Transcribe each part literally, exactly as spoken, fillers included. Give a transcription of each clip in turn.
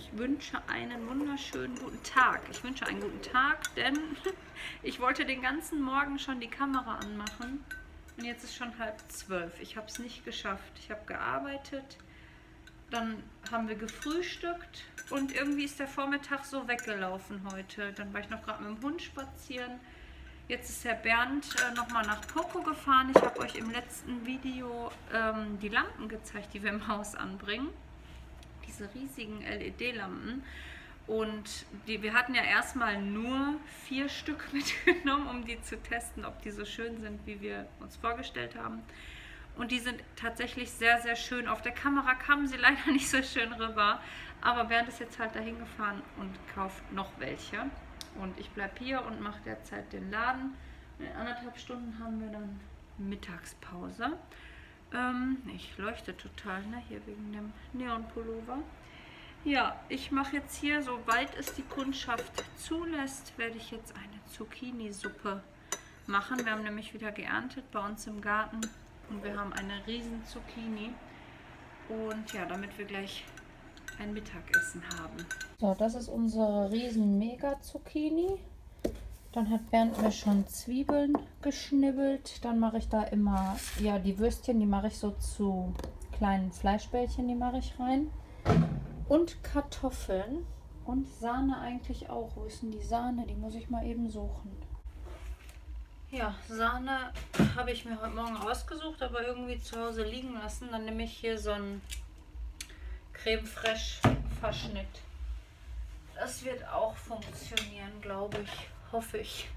ich wünsche einen wunderschönen guten Tag. Ich wünsche einen guten Tag, denn ich wollte den ganzen Morgen schon die Kamera anmachen und jetzt ist schon halb zwölf. Ich habe es nicht geschafft. Ich habe gearbeitet, dann haben wir gefrühstückt und irgendwie ist der Vormittag so weggelaufen heute. Dann war ich noch gerade mit dem Hund spazieren. Jetzt ist Herr Bernd äh, nochmal nach Poco gefahren. Ich habe euch im letzten Video ähm, die Lampen gezeigt, die wir im Haus anbringen. Diese riesigen L E D-Lampen. Und die, wir hatten ja erstmal nur vier Stück mitgenommen, um die zu testen, ob die so schön sind, wie wir uns vorgestellt haben. Und die sind tatsächlich sehr, sehr schön. Auf der Kamera kamen sie leider nicht so schön rüber. Aber Bernd ist jetzt halt dahin gefahren und kauft noch welche. Und ich bleibe hier und mache derzeit den Laden. In anderthalb Stunden haben wir dann Mittagspause. Ähm, ich leuchte total, ne? Hier wegen dem Neonpullover. Ja, ich mache jetzt hier, sobald es die Kundschaft zulässt, werde ich jetzt eine Zucchini-Suppe machen. Wir haben nämlich wieder geerntet bei uns im Garten. Und wir haben eine riesen Zucchini. Und ja, damit wir gleich ein Mittagessen haben. So, das ist unsere riesen Mega-Zucchini. Dann hat Bernd mir schon Zwiebeln geschnibbelt. Dann mache ich da immer, ja, die Würstchen, die mache ich so zu kleinen Fleischbällchen, die mache ich rein. Und Kartoffeln und Sahne eigentlich auch. Wo ist denn die Sahne? Die muss ich mal eben suchen. Ja, Sahne habe ich mir heute Morgen rausgesucht, aber irgendwie zu Hause liegen lassen. Dann nehme ich hier so ein Creme Fraiche Verschnitt. Das wird auch funktionieren, glaube ich. Hoffe ich.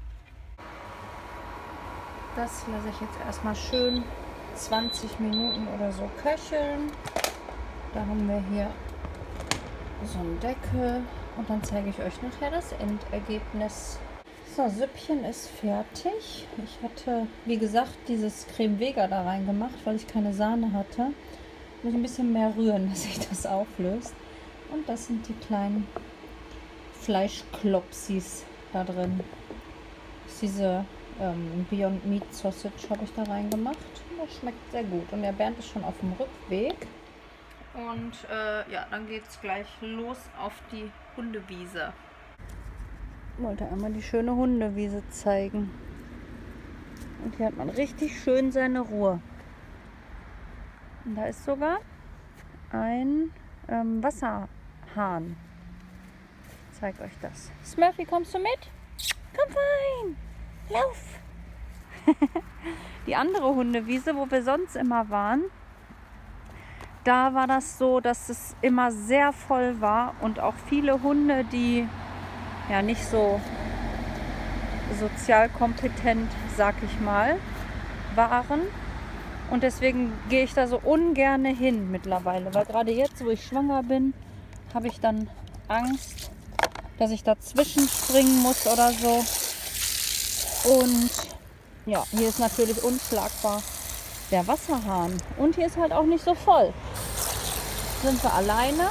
Das lasse ich jetzt erstmal schön zwanzig Minuten oder so köcheln. Da haben wir hier so einen Deckel und dann zeige ich euch nachher das Endergebnis. So, Süppchen ist fertig. Ich hatte, wie gesagt, dieses Creme Vega da rein gemacht, weil ich keine Sahne hatte. Muss ein bisschen mehr rühren, dass sich das auflöst. Und das sind die kleinen Fleischklopsis da drin. Das ist diese ähm, Beyond Meat Sausage habe ich da reingemacht. Das schmeckt sehr gut. Und der Bernd ist schon auf dem Rückweg. Und äh, ja, dann geht es gleich los auf die Hundewiese. Ich wollte einmal die schöne Hundewiese zeigen. Und hier hat man richtig schön seine Ruhe. Und da ist sogar ein ähm, Wasserhahn. Ich zeige euch das. Smurfy, kommst du mit? Komm rein! Lauf! Die andere Hundewiese, wo wir sonst immer waren, da war das so, dass es immer sehr voll war und auch viele Hunde, die ja nicht so sozial kompetent, sag ich mal, waren. Und deswegen gehe ich da so ungern hin mittlerweile, weil gerade jetzt, wo ich schwanger bin, habe ich dann Angst, dass ich dazwischen springen muss oder so. Und ja, hier ist natürlich unschlagbar der Wasserhahn. Und hier ist halt auch nicht so voll. Sind wir alleine.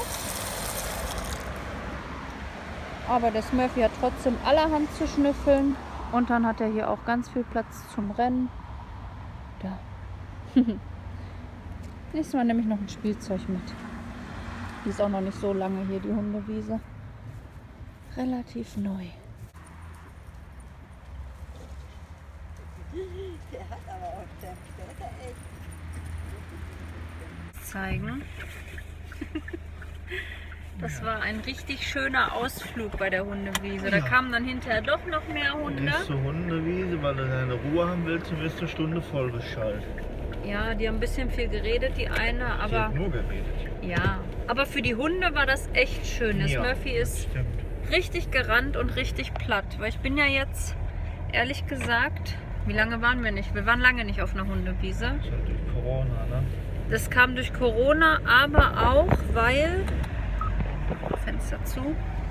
Aber der Smurfy hat trotzdem allerhand zu schnüffeln. Und dann hat er hier auch ganz viel Platz zum Rennen. Da. Nächstes Mal nehme ich noch ein Spielzeug mit. Die ist auch noch nicht so lange hier, die Hundewiese. Relativ neu. Der hat aber auch Tempo. Der ist ja echt. Zeigen. Das war ein richtig schöner Ausflug bei der Hundewiese. Da Ja. kamen dann hinterher doch noch mehr Hunde. Gehst zur Hundewiese, weil du deine Ruhe haben willst und wirst eine Stunde vollgeschaltet. Ja, die haben ein bisschen viel geredet, die eine, Die aber hat nur geredet. ja. Aber für die Hunde war das echt schön. Der Ja, Smurfy ist stimmt. richtig gerannt und richtig platt. Weil ich bin ja jetzt, ehrlich gesagt, wie lange waren wir nicht? Wir waren lange nicht auf einer Hundewiese. Das ist halt durch Corona, ne? Das kam durch Corona, aber auch, weil... Fenster zu.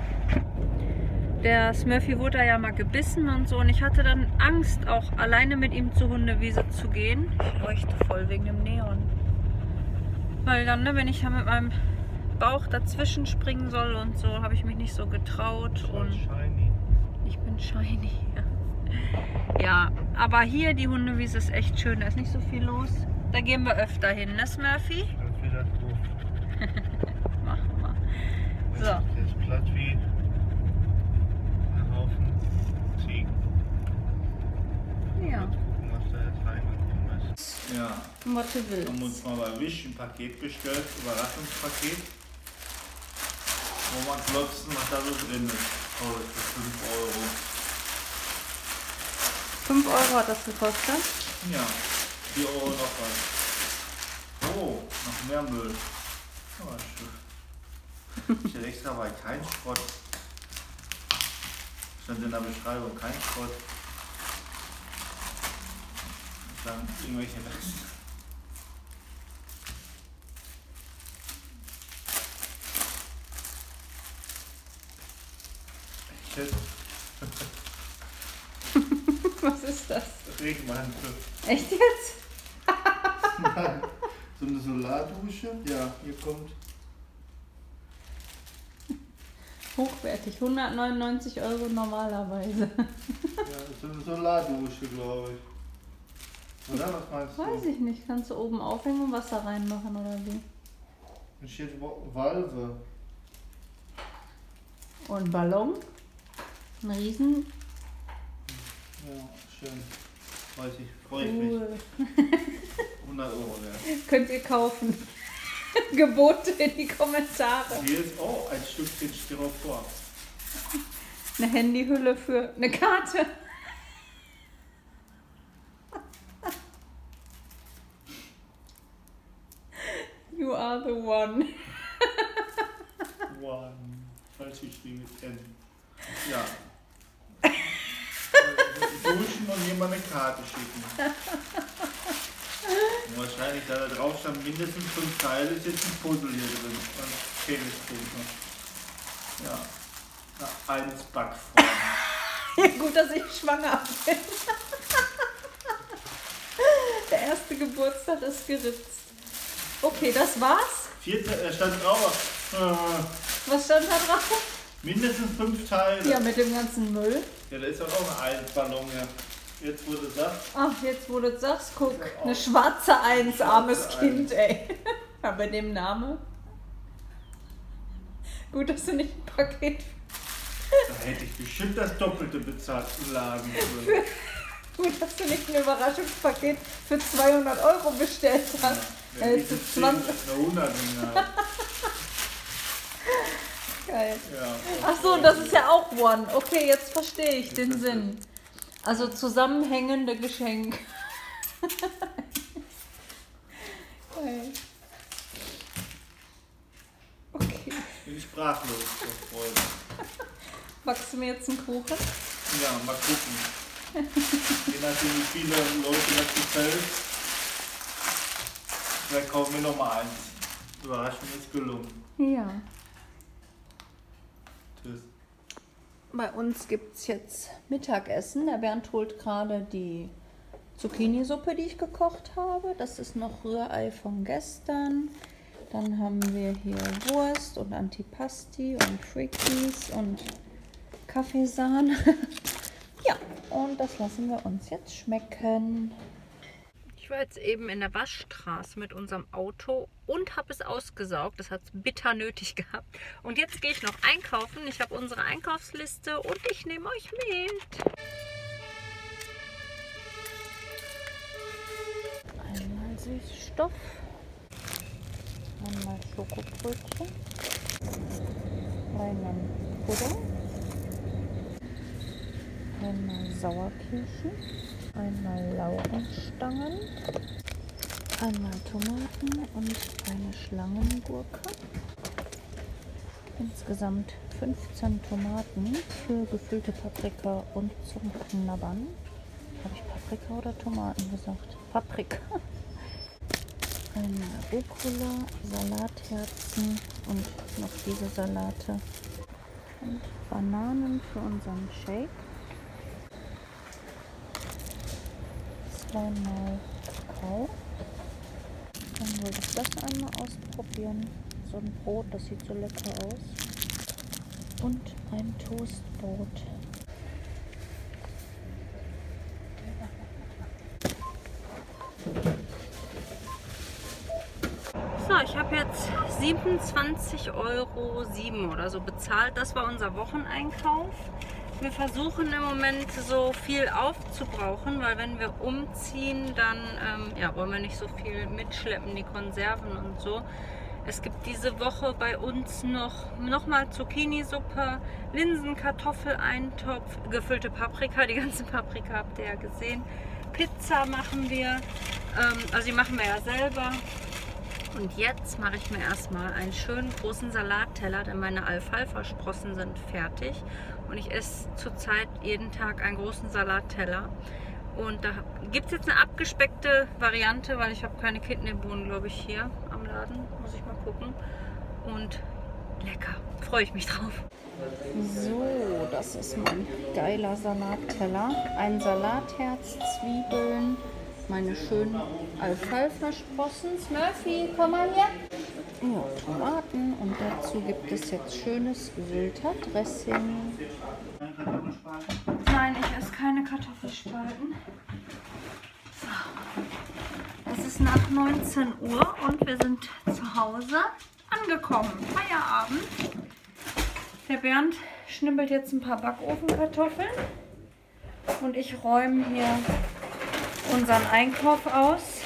Der Smurfy wurde ja mal gebissen und so. Und ich hatte dann Angst, auch alleine mit ihm zur Hundewiese zu gehen. Ich leuchte voll wegen dem Neon. Weil dann, ne, wenn ich ja mit meinem Bauch dazwischen springen soll und so, habe ich mich nicht so getraut. Und shiny. ich bin shiny. Ja, aber hier die Hundewiese ist echt schön. Da ist nicht so viel los. Da gehen wir öfter hin, ne Smurfy? Das ist wieder gut. Machen wir. So, was du willst. Haben uns mal bei Wish ein Paket bestellt, Überraschungspaket. Wo man klopfen, was da so drin ist. Oh, das ist fünf Euro. fünf Euro hat das gekostet? Ja, vier Euro noch was. Oh, noch mehr Müll. Oh, schön. Ich hätte extra bei kein Schrott. Stand in der Beschreibung kein Schrott. Dann irgendwelche Reste. Was ist das? Regenmantel. Echt jetzt? Nein. So eine Solardusche? Ja, hier kommt. Hochwertig, hundertneunundneunzig Euro normalerweise. Ja, so eine Solardusche, glaube ich. Oder was meinst du? Weiß ich nicht. Kannst du oben aufhängen und Wasser reinmachen oder wie? Hier steht Valve. Und Ballon? Ein Riesen. Ja, schön. Weiß ich, freue ich Cool. mich. hundert Euro wert. Könnt ihr kaufen. Gebote in die Kommentare. Hier ist auch ein Stückchen Styropor. Eine Handyhülle für eine Karte. You are the one. One. Falsch geschrieben mit N. Ja. Duschen und jemand eine Karte schicken. Und wahrscheinlich, da da drauf stand, mindestens fünf Teile, ist jetzt ein Puzzle hier drin. Und Tennispunkte. Ja. Na, eins Backform. Ja, gut, dass ich schwanger bin. Der erste Geburtstag ist geritzt. Okay, das war's. Vierte, er stand drauf. Äh, Was stand da drauf? mindestens fünf Teile. Ja, mit dem ganzen Müll. Ja, da ist doch auch ein Ballon hier. Jetzt wurde das. Ach, jetzt wo du das sagst, guck. Eine schwarze Eins, armes Schwarze Kind, ey. Ja, bei dem Namen. Gut, dass du nicht ein Paket. Da hätte ich bestimmt das Doppelte bezahlt im Laden. Gut, dass du nicht ein Überraschungspaket für zweihundert Euro bestellt hast. Ja, Ja, jetzt ist zwanzig. hundert. Geil. Ja. Ach so, das ist ja auch One. Okay, jetzt verstehe ich den Sinn. Also zusammenhängende Geschenk. Geil. Okay. Bin ich sprachlos vor Freude. Backst du mir jetzt einen Kuchen? Ja, mal gucken. Je nachdem, wie viele Leute das gefällt. Vielleicht kaufen wir noch mal eins. Überraschung ist gelungen. Ja. Tschüss. Bei uns gibt es jetzt Mittagessen. Der Bernd holt gerade die Zucchini-Suppe, die ich gekocht habe. Das ist noch Rührei von gestern. Dann haben wir hier Wurst und Antipasti und Frickies und Kaffeesahne. Ja, und das lassen wir uns jetzt schmecken. Ich war jetzt eben in der Waschstraße mit unserem Auto und habe es ausgesaugt. Das hat es bitter nötig gehabt. Und jetzt gehe ich noch einkaufen. Ich habe unsere Einkaufsliste und ich nehme euch mit. Einmal Süßstoff. Einmal Schokobrötchen. Einmal Pudding. Einmal Sauerkirsche. Einmal Laugenstangen, einmal Tomaten und eine Schlangengurke. Insgesamt fünfzehn Tomaten für gefüllte Paprika und zum Knabbern. Habe ich Paprika oder Tomaten gesagt? Paprika. Einmal Rucola, Salatherzen und noch diese Salate. Und Bananen für unseren Shake. Zweimal Kakao. Dann wollte ich das einmal ausprobieren. So ein Brot, das sieht so lecker aus. Und ein Toastbrot. So, ich habe jetzt siebenundzwanzig Euro sieben oder so bezahlt. Das war unser Wocheneinkauf. Wir versuchen im Moment so viel aufzubrauchen, weil wenn wir umziehen, dann ähm, ja, wollen wir nicht so viel mitschleppen, die Konserven und so. Es gibt diese Woche bei uns noch, noch mal Zucchini-Suppe, Linsen, Kartoffeleintopf, gefüllte Paprika, die ganze Paprika habt ihr ja gesehen. Pizza machen wir, ähm, also die machen wir ja selber. Und jetzt mache ich mir erstmal einen schönen großen Salatteller, denn meine Alfalfa-Sprossen sind fertig. Und ich esse zurzeit jeden Tag einen großen Salatteller. Und da gibt es jetzt eine abgespeckte Variante, weil ich habe keine Kidneybohnen, glaube ich, hier am Laden. Muss ich mal gucken. Und lecker. Freue ich mich drauf. So, das ist mein geiler Salatteller. Ein Salatherz, Zwiebeln, meine schönen Alfalfa-Sprossen. Smurfy, komm mal her. Ja, Tomaten und dazu gibt es jetzt schönes Sylter Dressing. Nein, ich esse keine Kartoffelspalten. So. Es ist nach neunzehn Uhr und wir sind zu Hause angekommen. Feierabend. Der Bernd schnippelt jetzt ein paar Backofenkartoffeln und ich räume hier unseren Einkauf aus.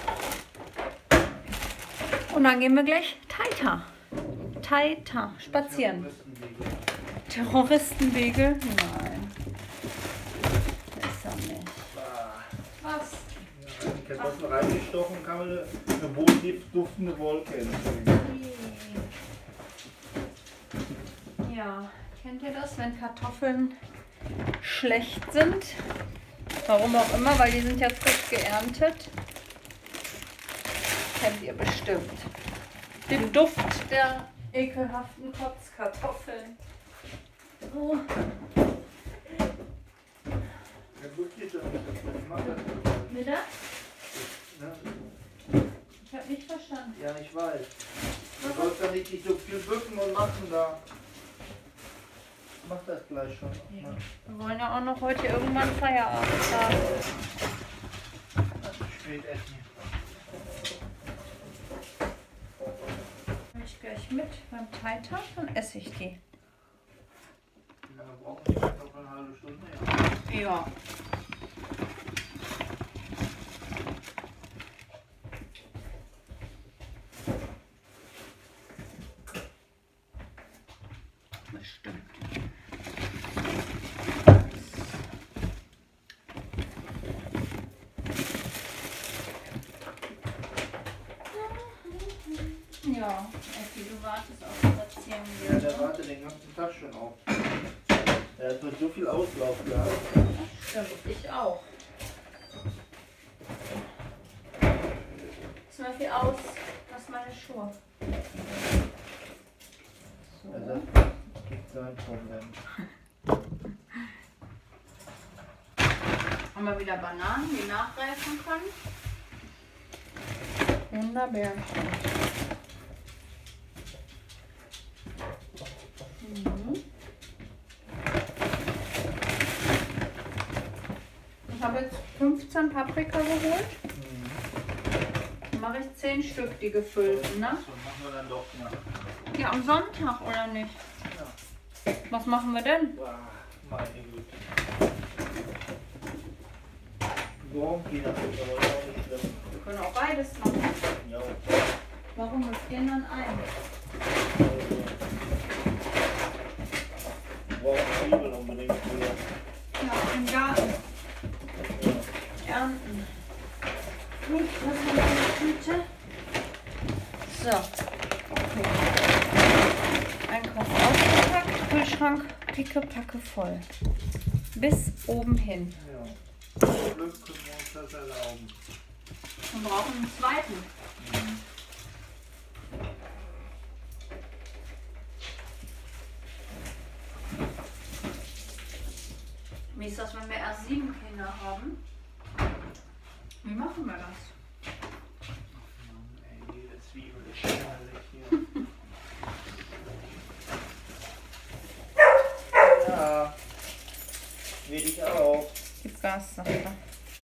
Und dann gehen wir gleich Taita. Taita. Spazieren. Terroristenwege? Nein. Das ist er nicht. Was? Ja, die Kartoffeln reingestochen, kann man eine wohlduftende Wolke entstehen. Ja, kennt ihr das, wenn Kartoffeln schlecht sind? Warum auch immer, weil die sind ja frisch geerntet. Kennt ihr bestimmt. Den Duft der ekelhaften Kotzkartoffeln. Oh. Bitte? Ich habe nicht verstanden. Ja, ich weiß. Du sollst ja nicht so viel bücken und machen da. Mach das gleich schon. Ja. Wir wollen ja auch noch heute irgendwann Feierabend haben. Das ist spät essen. Nehme ich gleich mit beim Taita, dann esse ich die. Wie lange brauchen die Kartoffeln? Eine halbe Stunde? Ja. Ja. Bestimmt. Ja, Effi, du wartest auf das Spazieren. Ja, der wartet den ganzen Tag schon auf. Er hat mit so viel Auslauf gehabt. Stimmt, ich auch. Ist mal viel aus, was meine Schuhe. So. Er sagt, es gibt sein Problem. Haben wir wieder Bananen, die nachreifen können. Wunderbärchen. Mhm. Ich habe jetzt fünfzehn Paprika geholt. Mhm. Dann mache ich zehn Stück, die gefüllten, ne? So machen wir dann doch mal. Ja, am Sonntag, oder nicht? Ja. Was machen wir denn? Boah, meine Güte. Morgen geht das aber auch nicht schlimm. Wir können auch beides machen. Ja. Warum? Wir frieren dann ein. Wir brauchen Zwiebeln unbedingt früher. Ja, im Garten. Ernten. Gut, was haben wir in der Tüte? So. Okay. Einkauf ausgepackt. Kühlschrank pickepacke voll. Bis oben hin. Ja. Zum Glück können wir uns das erlauben. Wir brauchen einen zweiten. Mhm. Wie ist das, wenn wir erst sieben Kinder haben? Wie machen wir das?